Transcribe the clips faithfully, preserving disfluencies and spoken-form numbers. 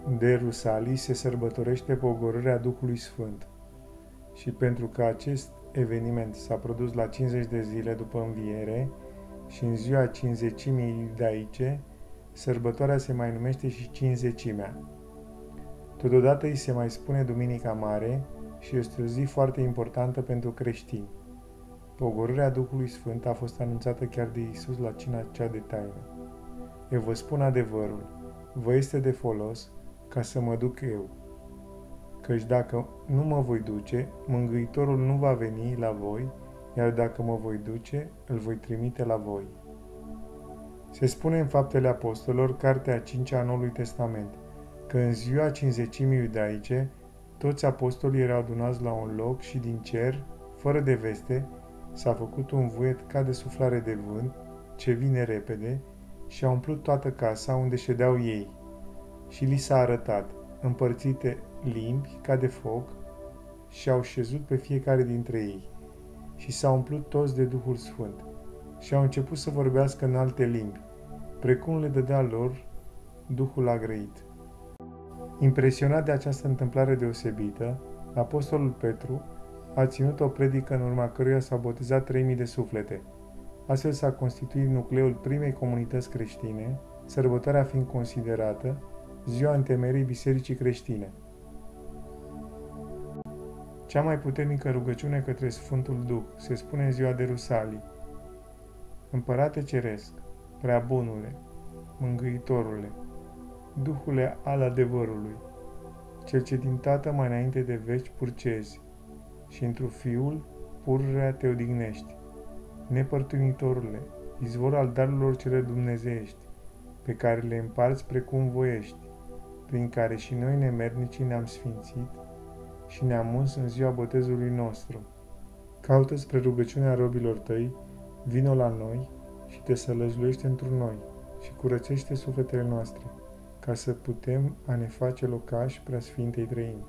de Rusalii se sărbătorește pogorârea Duhului Sfânt. Și pentru că acest eveniment s-a produs la cincizeci de zile după înviere și în ziua cincizecimii iudaice, sărbătoarea se mai numește și Cincizecimea. Totodată îi se mai spune Duminica Mare și este o zi foarte importantă pentru creștini. Pogorârea Duhului Sfânt a fost anunțată chiar de Iisus la cina cea de taină. Eu vă spun adevărul, vă este de folos ca să mă duc eu. Căci dacă nu mă voi duce, Mângâitorul nu va veni la voi, iar dacă mă voi duce, îl voi trimite la voi. Se spune în Faptele Apostolilor, cartea a cincea a Noului Testament, că în ziua cinzecimii iudaice, toți apostolii erau adunați la un loc și din cer, fără de veste, s-a făcut un vuiet ca de suflare de vânt, ce vine repede, și a umplut toată casa unde ședeau ei. Și li s-a arătat, împărțite limbi ca de foc, și au șezut pe fiecare dintre ei. Și s-au umplut toți de Duhul Sfânt și au început să vorbească în alte limbi, precum le dădea lor Duhul a grăit. Impresionat de această întâmplare deosebită, apostolul Petru a ținut o predică în urma căruia s-au botezat trei mii de suflete. Astfel s-a constituit nucleul primei comunități creștine, sărbătoarea fiind considerată ziua întemeierii Bisericii Creștine. Cea mai puternică rugăciune către Sfântul Duh se spune în ziua de Rusalii. Împărate Ceresc, prea bunule, Mângâitorule, Duhule al adevărului, cel ce din Tată mai înainte de veci purcezi și într-un Fiul pururea te odihnești, nepărtunitorule, izvor al darurilor cele dumnezeiești, pe care le împarți precum voiești, prin care și noi nemernicii ne-am sfințit și ne-am uns în ziua botezului nostru. Caută spre rugăciunea robilor tăi, vino la noi și te sălăjluiește într noi și curățește sufletele noastre, ca să putem a ne face locași preasfintei trăimi.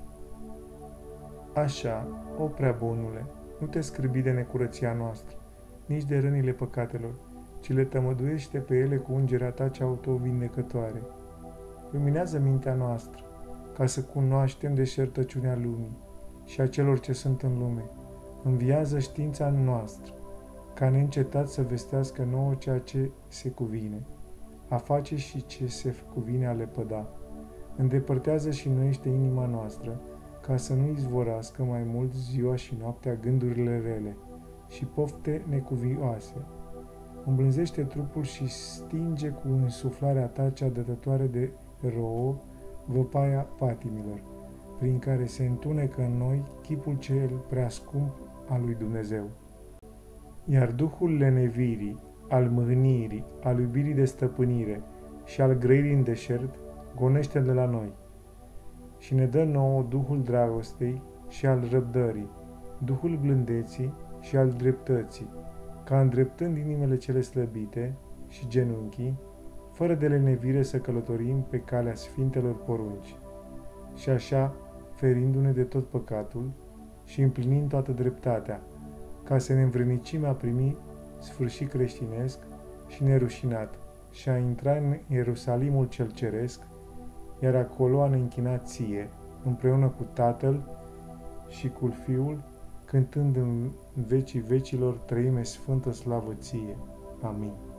Așa, o prea bunule, nu te scârbi de necurăția noastră, nici de rănile păcatelor, ci le tămăduiește pe ele cu ungerea ta cea autovindecătoare. Luminează mintea noastră, ca să cunoaștem deșertăciunea lumii și a celor ce sunt în lume. Înviază știința în noastră, ca neîncetat să vestească nouă ceea ce se cuvine, a face și ce se cuvine a lepăda. Îndepărtează și înnoiește inima noastră, ca să nu izvorască mai mult ziua și noaptea gândurile rele și pofte necuvioase. Îmblânzește trupul și stinge cu însuflarea ta cea dătătoare de rouă văpaia patimilor, prin care se întunecă în noi chipul cel prea scump al lui Dumnezeu. Iar Duhul lenevirii, al mâhnirii, al iubirii de stăpânire și al grăirii în deșert, gonește de la noi și ne dă nouă Duhul dragostei și al răbdării, Duhul blândeții și al dreptății, ca îndreptând inimile cele slăbite și genunchii, fără de lenevire să călătorim pe calea sfintelor porunci, și așa ferindu-ne de tot păcatul și împlinind toată dreptatea, ca să ne învrednicim a primi sfârșit creștinesc și nerușinat și a intra în Ierusalimul cel ceresc, iar acolo a ne închina ție, împreună cu Tatăl și cu Fiul, cântând în vecii vecilor trăime sfântă slavă ție. Amin.